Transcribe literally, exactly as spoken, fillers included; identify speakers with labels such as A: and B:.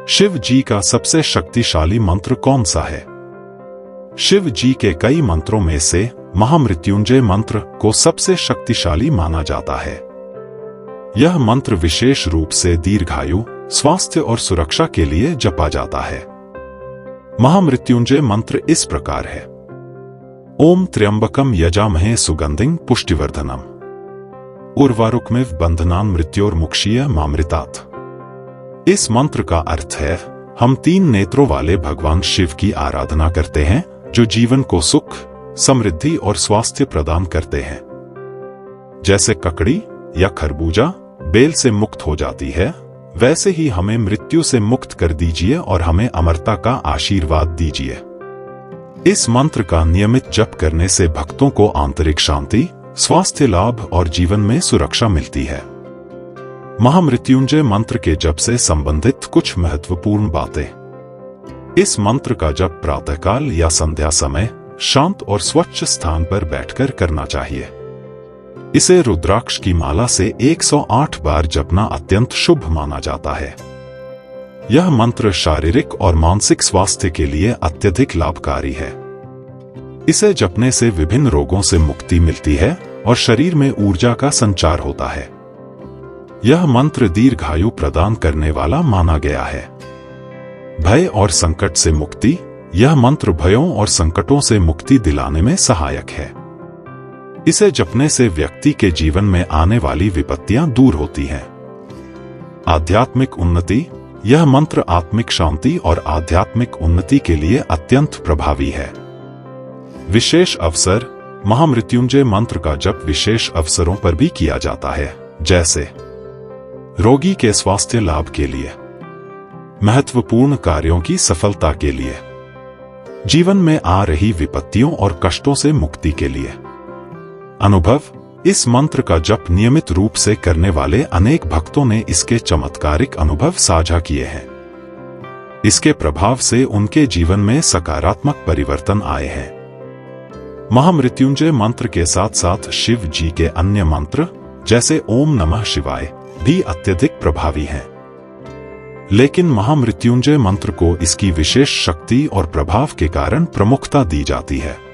A: शिव जी का सबसे शक्तिशाली मंत्र कौन सा है? शिव जी के कई मंत्रों में से महामृत्युंजय मंत्र को सबसे शक्तिशाली माना जाता है। यह मंत्र विशेष रूप से दीर्घायु, स्वास्थ्य और सुरक्षा के लिए जपा जाता है। महामृत्युंजय मंत्र इस प्रकार है। ओम त्र्यंबकम यजामहे सुगंधिं पुष्टिवर्धनम उर्वारुकमिव बंधनान मृत्योर्मुक्षीय मामृतात्। इस मंत्र का अर्थ है, हम तीन नेत्रों वाले भगवान शिव की आराधना करते हैं जो जीवन को सुख, समृद्धि और स्वास्थ्य प्रदान करते हैं। जैसे ककड़ी या खरबूजा बेल से मुक्त हो जाती है, वैसे ही हमें मृत्यु से मुक्त कर दीजिए और हमें अमरता का आशीर्वाद दीजिए। इस मंत्र का नियमित जप करने से भक्तों को आंतरिक शांति, स्वास्थ्य लाभ और जीवन में सुरक्षा मिलती है। महामृत्युंजय मंत्र के जप से संबंधित कुछ महत्वपूर्ण बातें। इस मंत्र का जप प्रातःकाल या संध्या समय शांत और स्वच्छ स्थान पर बैठकर करना चाहिए। इसे रुद्राक्ष की माला से एक सौ आठ बार जपना अत्यंत शुभ माना जाता है। यह मंत्र शारीरिक और मानसिक स्वास्थ्य के लिए अत्यधिक लाभकारी है। इसे जपने से विभिन्न रोगों से मुक्ति मिलती है और शरीर में ऊर्जा का संचार होता है। यह मंत्र दीर्घायु प्रदान करने वाला माना गया है। भय और संकट से मुक्ति। यह मंत्र भयों और संकटों से मुक्ति दिलाने में सहायक है। इसे जपने से व्यक्ति के जीवन में आने वाली विपत्तियां दूर होती हैं। आध्यात्मिक उन्नति। यह मंत्र आत्मिक शांति और आध्यात्मिक उन्नति के लिए अत्यंत प्रभावी है। विशेष अवसर। महामृत्युंजय मंत्र का जप विशेष अवसरों पर भी किया जाता है, जैसे रोगी के स्वास्थ्य लाभ के लिए, महत्वपूर्ण कार्यों की सफलता के लिए, जीवन में आ रही विपत्तियों और कष्टों से मुक्ति के लिए। अनुभव। इस मंत्र का जप नियमित रूप से करने वाले अनेक भक्तों ने इसके चमत्कारिक अनुभव साझा किए हैं। इसके प्रभाव से उनके जीवन में सकारात्मक परिवर्तन आए हैं। महामृत्युंजय मंत्र के साथ साथ शिव जी के अन्य मंत्र जैसे ओम नमः शिवाय भी अत्यधिक प्रभावी हैं। लेकिन महामृत्युंजय मंत्र को इसकी विशेष शक्ति और प्रभाव के कारण प्रमुखता दी जाती है।